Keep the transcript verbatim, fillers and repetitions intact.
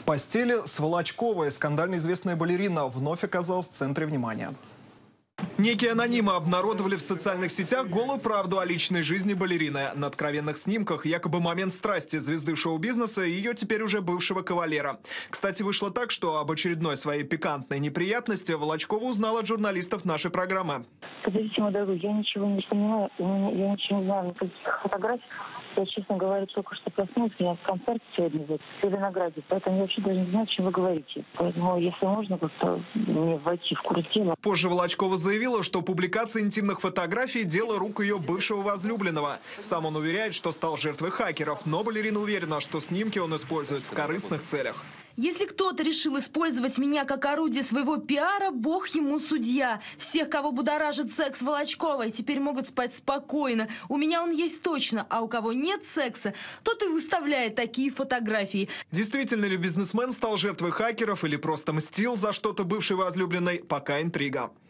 постели с Волочковой скандально известная балерина вновь оказалась в центре внимания. Некие анонимы обнародовали в социальных сетях голую правду о личной жизни балерины. На откровенных снимках якобы момент страсти звезды шоу-бизнеса и ее теперь уже бывшего кавалера. Кстати, вышло так, что об очередной своей пикантной неприятности Волочкова узнала от журналистов нашей программы. Подождите, мой дорогой, я ничего не понимаю, я ничего не знаю, никаких фотографий. Я, честно говоря, только что проснулась, у меня концерт сегодня в Зеленограде, поэтому я вообще даже не знаю, о чем вы говорите. Поэтому, если можно, как-то мне войти в курс дела. Позже Волочкова заявила, что публикация интимных фотографий – дело рук ее бывшего возлюбленного. Сам он уверяет, что стал жертвой хакеров, но балерина уверена, что снимки он использует в корыстных целях. Если кто-то решил использовать меня как орудие своего пиара, бог ему судья. Всех, кого будоражит секс Волочковой, теперь могут спать спокойно. У меня он есть точно, а у кого нет секса, тот и выставляет такие фотографии. Действительно ли бизнесмен стал жертвой хакеров или просто мстил за что-то бывшей возлюбленной, пока интрига.